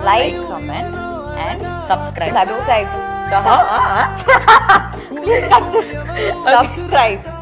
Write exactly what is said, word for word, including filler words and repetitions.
like, comment, and subscribe. Subscribe. Please cut this. Subscribe.